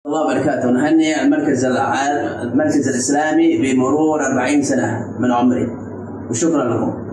الله وبركاته. نهنئ المركز الإسلامي بمرور 40 سنة من عمري، وشكرا لكم.